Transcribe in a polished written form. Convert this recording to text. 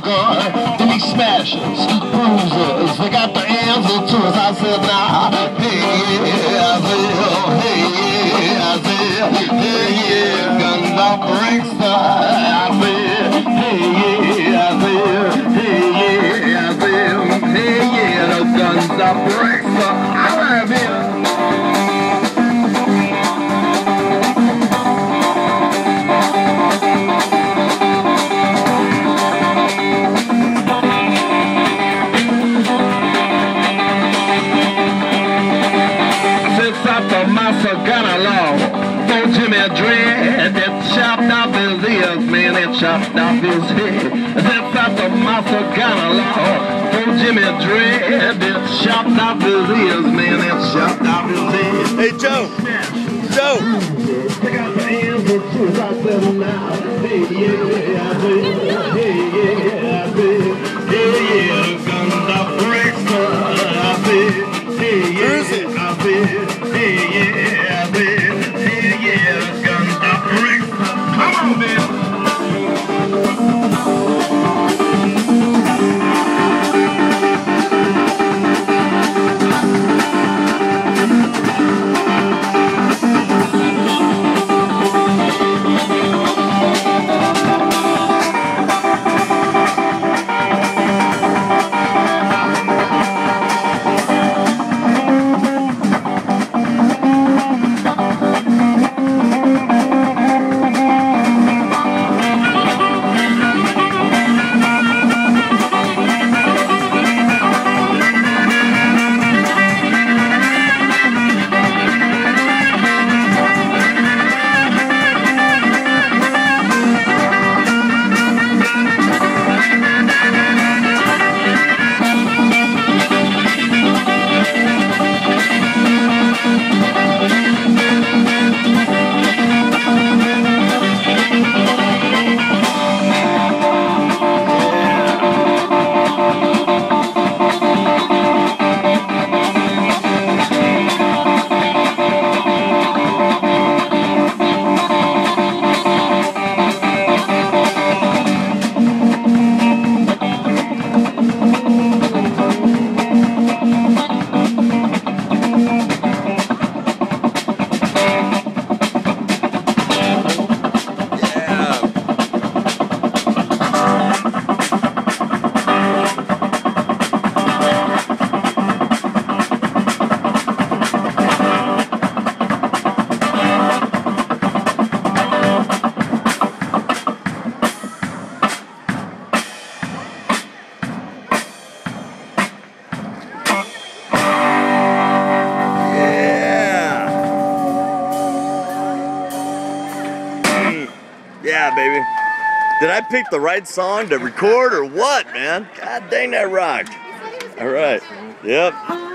gun. These smashers, bruisers, they got the answer to us. I said, nah, hey, yeah, I said, hey, yeah, I said, hey, yeah, guns off Brixton. I said, hey, yeah, I said, hey, yeah, I said, hey, yeah, those guns off Brixton. I love it. Gun along, for Jimmy Dread, that chopped off his ears, man, it chopped off his head. That's out the muscle gun along, for Jimmy Dread, that chopped off his ears, man, it chopped off his head. Hey Joe, Joe. Take out the hands and shoes, I said now, hey yeah, I said, hey yeah, I said, hey yeah, guns off Brixton, I said, hey yeah, I said, hey yeah. Yeah, baby. Did I pick the right song to record or what, man? God dang, that rocked. All right. Yep.